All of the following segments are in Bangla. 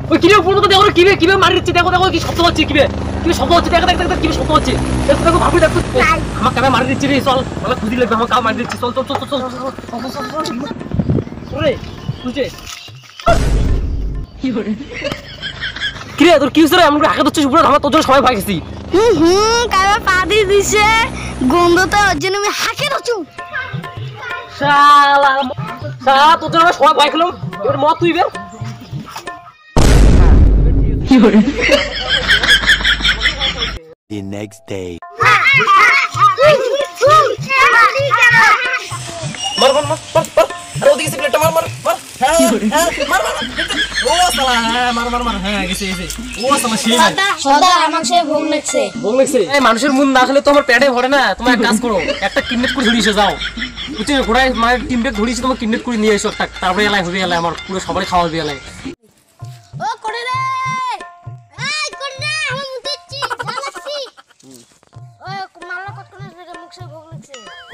ওই কিরে উপর দেখো কিরে কিরে মারি দিচ্ছে দেখো দেখো কি শব্দ হচ্ছে কিরে কি শব্দ হচ্ছে দেখো দেখো দেখো কি শব্দ হচ্ছে দেখো দেখো ভাবি দেখো আমার কামে মারি দিচ্ছে রে চল আমার খুঁজি লাগবে আমার কাম মারি দিচ্ছে চল চল চল চল ওরে তুই কি করে কিরে তোর কি হইছে রে আমরা আগে তো পুরো আমরা তোর জন্য সবাই ভাগেছি কামে পা দিয়ে দিছে গন্ধটা ওর জন্য আমি হাঁকে দছু শালা শালা তোর জন্য সবাই ভাই খেলাম এবার মত তুই বের কি করে The next day. মার মার মার মার আরে ওদিকে প্লেটটা মার মার মার মার মার ও শালা মার মার মার হ্যাঁ গেছে গেছে ও শালা সেই সদা আমাকে ভোগ লাগছে এই মানুষের মন না খেলে তো আমার পেটে ভরে না তুমি এক কাজ করো একটা কিডন্যাপ করে ধরিয়ে যাও বুঝছো ঘোড়ায় মানে টিমটা ধরিয়েছি তোমার কিডন্যাপ করে নিয়ে এসো তারপরে এলাই হবে এলাই আমার পুরো সবাই খাওয়া হবে এলাই ও করে রে এই করে রে আমি মুতেছি জ্বালাচ্ছি ওই মালা কত করে মুখে ভোগ লাগছে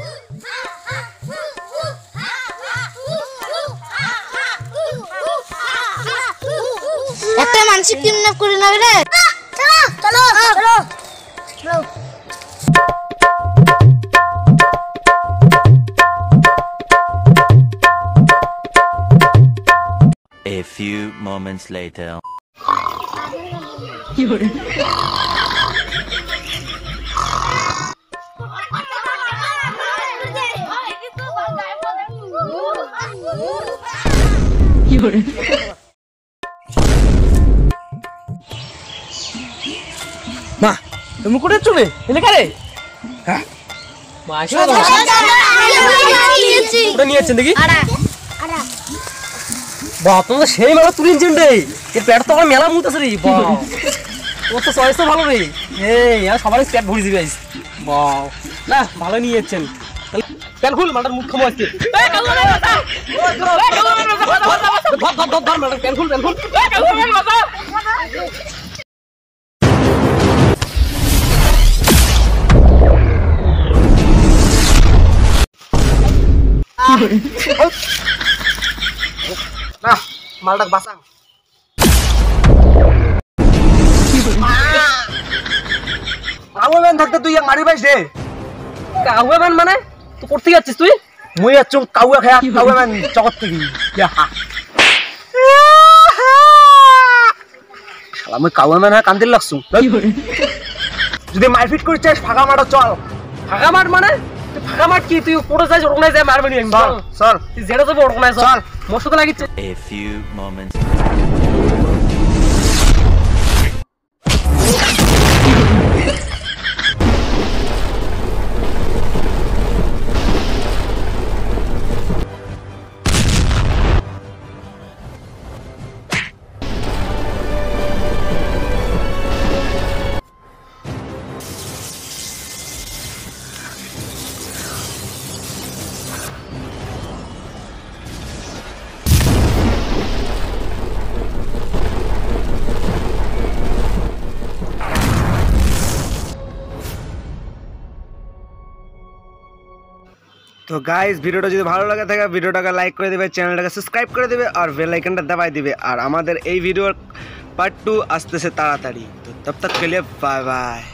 একটা মানসিক কিডন্যাপ করে না রে চলো চলো চলো চলো A few moments later. মা তুমি কোথায় চলে এলে কারে হ্যাঁ মা আসো ওটা নিয়েছেন দেখি বাহ তোমরা সেই মেলা তুলিনছেন রে এর পেট তো আমার মেলা মুত আছে রে বাহ ও তো চয়েস তো ভালো রে এই আর সবারই পেট ভরে দিবে বাহ না ভালো নিয়েছেন পেট খুল মাটার মুখ খামো আজকে এই কালো না বাতা ধর মাটার পেট খুল এই কালো না বাতা না মালটা বাঁচাও কাউয়ান থাকতে তুই এক মারি পাইছ রে কাউয়ান মানে তুই করতে যাচ্ছিস তুই মুই আছো কাউয়া খায়া কাউয়ান জগৎ থেকে শালা মুই কাউয়ান হ্যাঁ কান্দিল লাগছু যদি মারপিট করিস চাস ফাঁকা মাঠে চল ফাঁকা মাঠ মানে ফাঁকা মাঠ কি তুই পড়ে যাস ওরকম যায় মারবি নি চল চল তুই যেটা যাবে ওরকম চল মস্ত তো লাগিচ্ছে A few moments. তো গাইস ভিডিওটা যদি ভালো লাগে থাকে ভিডিওটাকে লাইক করে দিবে চ্যানেলটাকে সাবস্ক্রাইব করে দিবে আর বেল আইকনটা দবাই দিবে আর আমাদের এই ভিডিওর পার্ট 2 আসতেছে তাড়াতাড়ি তো তব তক के लिए बाय बाय।